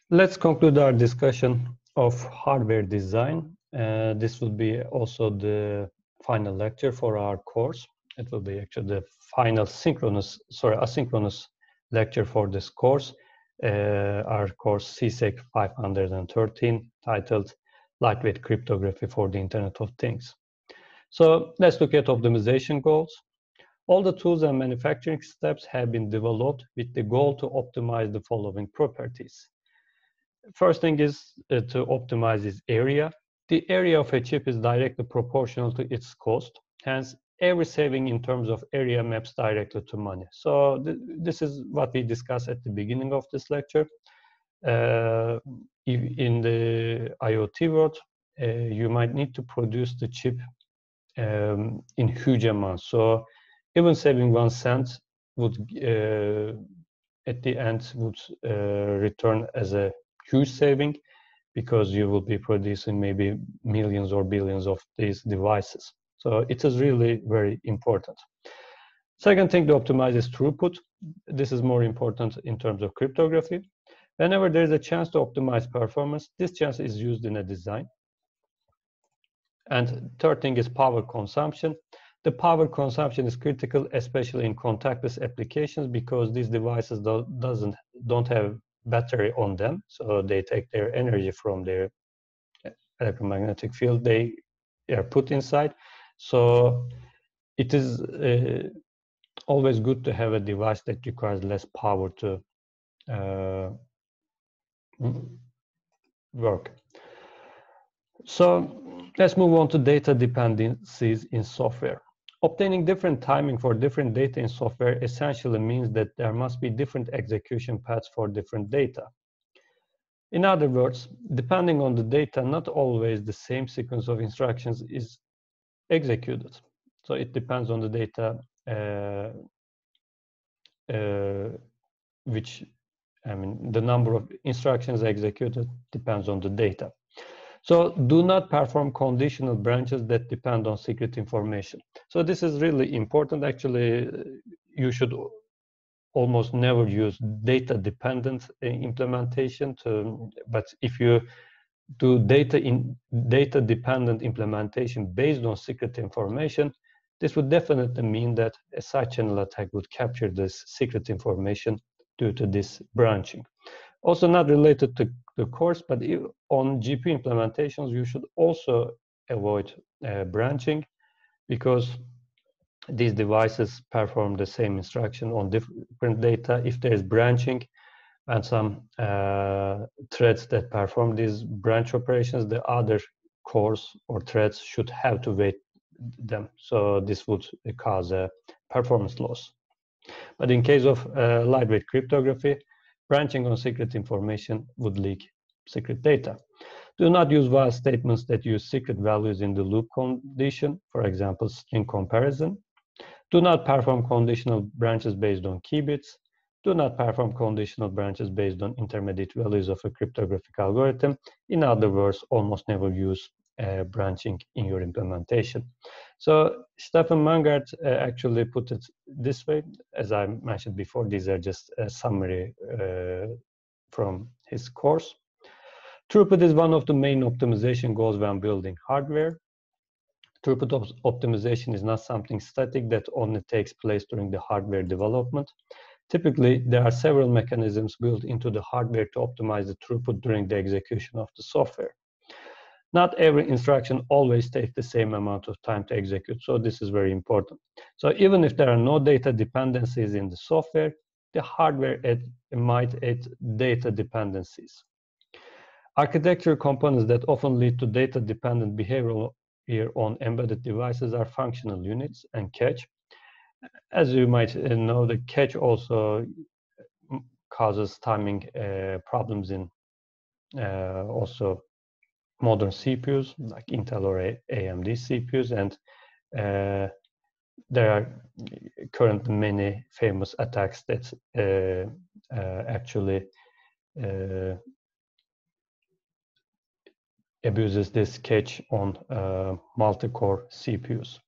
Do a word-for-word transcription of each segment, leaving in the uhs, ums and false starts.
Let's conclude our discussion of hardware design. Uh, this will be also the final lecture for our course. It will be actually the final synchronous, sorry, asynchronous lecture for this course, uh, our course C S E C five hundred thirteen, titled Lightweight Cryptography for the Internet of Things. So let's look at optimization goals. All the tools and manufacturing steps have been developed with the goal to optimize the following properties. First thing is uh, to optimize its area. The area of a chip is directly proportional to its cost. Hence, every saving in terms of area maps directly to money. So th this is what we discussed at the beginning of this lecture. Uh, in the IoT world, uh, you might need to produce the chip um, in huge amounts. So even saving one cent would, uh, at the end, would uh, return as a huge saving, because you will be producing maybe millions or billions of these devices. So it is really very important. Second thing to optimize is throughput. This is more important in terms of cryptography. Whenever there is a chance to optimize performance, this chance is used in a design. And third thing is power consumption. The power consumption is critical, especially in contactless applications, because these devices do, doesn't, don't have battery on them. So they take their energy from their electromagnetic field they are put inside. So it is uh, always good to have a device that requires less power to uh, work. So let's move on to data dependencies in software. Obtaining different timing for different data in software essentially means that there must be different execution paths for different data. In other words, depending on the data, not always the same sequence of instructions is executed. So it depends on the data, uh, uh, which, I mean, the number of instructions executed depends on the data. So do not perform conditional branches that depend on secret information. So this is really important. Actually, you should almost never use data-dependent implementation. To, but if you do data in data-dependent implementation based on secret information, this would definitely mean that a side channel attack would capture this secret information due to this branching. Also not related to the course, but on G P U implementations, you should also avoid uh, branching, because these devices perform the same instruction on different data. If there is branching and some uh, threads that perform these branch operations, the other cores or threads should have to wait them. So this would cause a performance loss. But in case of uh, lightweight cryptography, branching on secret information would leak secret data. Do not use while statements that use secret values in the loop condition, for example, string comparison. Do not perform conditional branches based on key bits. Do not perform conditional branches based on intermediate values of a cryptographic algorithm. In other words, almost never use uh, branching in your implementation. So Stefan Mangart uh, actually put it this way. As I mentioned before, these are just a summary uh, from his course. Throughput is one of the main optimization goals when building hardware. Throughput op optimization is not something static that only takes place during the hardware development. Typically, there are several mechanisms built into the hardware to optimize the throughput during the execution of the software. Not every instruction always takes the same amount of time to execute, so this is very important. So even if there are no data dependencies in the software, the hardware add, might add data dependencies. Architecture components that often lead to data-dependent behavior here on embedded devices are functional units and cache. As you might know, the cache also causes timing uh, problems in uh, also modern C P Us like Intel or A M D C P Us, and uh, there are currently many famous attacks that uh, uh, actually uh, abuses this cache on uh, multi-core C P Us.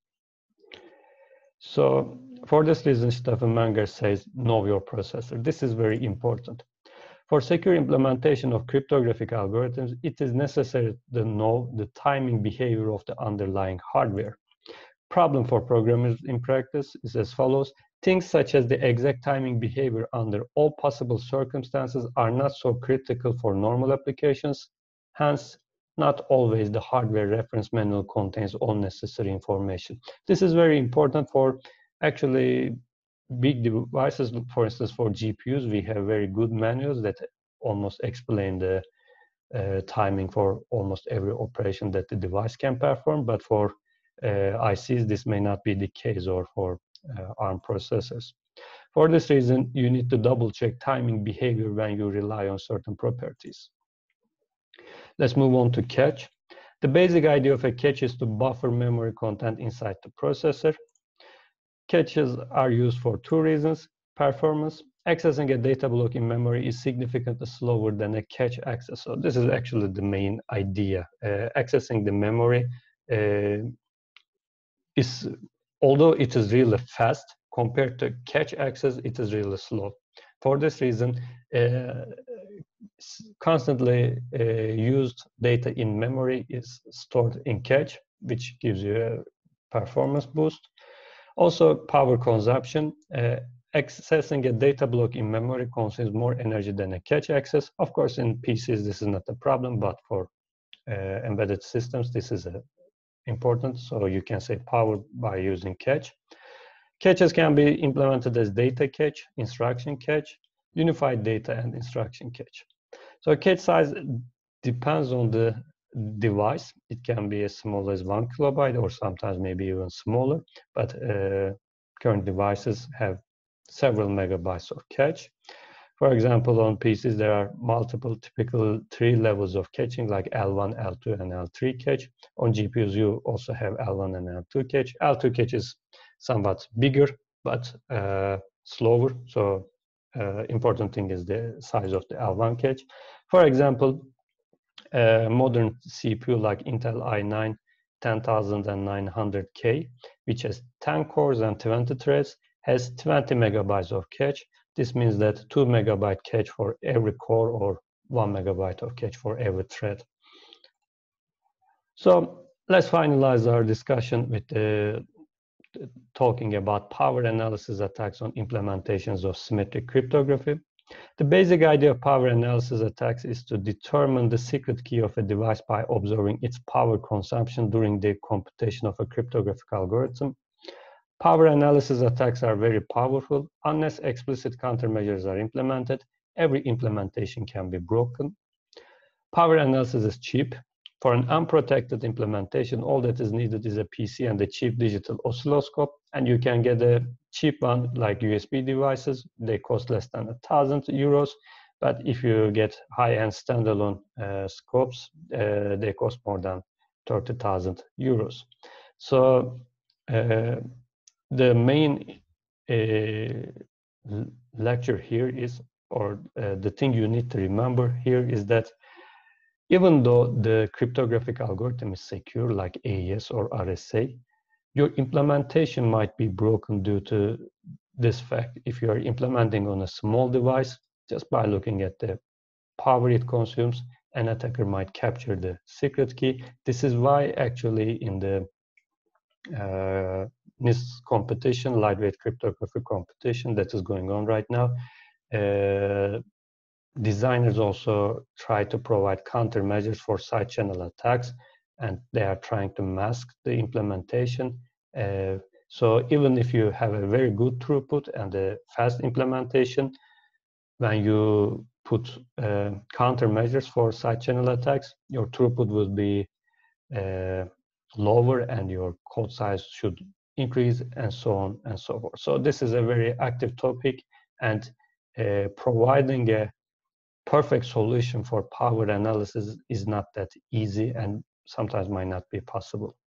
So for this reason, Stefan Mangart says, know your processor. This is very important. For secure implementation of cryptographic algorithms, it is necessary to know the timing behavior of the underlying hardware. Problem for programmers in practice is as follows. Things such as the exact timing behavior under all possible circumstances are not so critical for normal applications. Hence, not always the hardware reference manual contains all necessary information. This is very important for actually big devices. For instance, for G P Us, we have very good manuals that almost explain the uh, timing for almost every operation that the device can perform. But for uh, I Cs, this may not be the case, or for uh, ARM processors. For this reason, you need to double check timing behavior when you rely on certain properties. Let's move on to cache. The basic idea of a cache is to buffer memory content inside the processor. Caches are used for two reasons. Performance. Accessing a data block in memory is significantly slower than a cache access. So this is actually the main idea. Uh, accessing the memory uh, is, although it is really fast, compared to cache access, it is really slow. For this reason, uh, constantly uh, used data in memory is stored in cache, which gives you a performance boost. Also, power consumption. Uh, accessing a data block in memory consumes more energy than a cache access. Of course, in P Cs, this is not a problem, but for uh, embedded systems, this is a important, so you can save power by using cache. Caches can be implemented as data cache, instruction cache, unified data, and instruction cache. So cache size depends on the device. It can be as small as one kilobyte or sometimes maybe even smaller, but uh, current devices have several megabytes of cache. For example, on P Cs, there are multiple typical three levels of caching, like L one, L two, and L three cache. On G P Us, you also have L one and L two cache. L two cache is somewhat bigger, but uh, slower. So uh, important thing is the size of the L one cache. For example, a modern C P U like Intel i nine ten thousand nine hundred K, which has ten cores and twenty threads, has twenty megabytes of cache. This means that two megabyte cache for every core, or one megabyte of cache for every thread. So let's finalize our discussion with uh, talking about power analysis attacks on implementations of symmetric cryptography. The basic idea of power analysis attacks is to determine the secret key of a device by observing its power consumption during the computation of a cryptographic algorithm. Power analysis attacks are very powerful. Unless explicit countermeasures are implemented, every implementation can be broken. Power analysis is cheap. For an unprotected implementation, all that is needed is a P C and a cheap digital oscilloscope, and you can get a cheap one like U S B devices. They cost less than a thousand euros, but if you get high-end standalone uh, scopes, uh, they cost more than thirty thousand euros. So uh, the main uh, lecture here is, or uh, the thing you need to remember here is that even though the cryptographic algorithm is secure, like A E S or R S A, your implementation might be broken due to this fact. If you are implementing on a small device, just by looking at the power it consumes, an attacker might capture the secret key. This is why actually in the uh, N I S T competition, lightweight cryptography competition that is going on right now, uh, designers also try to provide countermeasures for side channel attacks, and they are trying to mask the implementation. Uh, so even if you have a very good throughput and a fast implementation, when you put uh, countermeasures for side channel attacks, your throughput will be uh, lower and your code size should increase, and so on and so forth. So this is a very active topic, and uh, providing a perfect solution for power analysis is not that easy and sometimes might not be possible.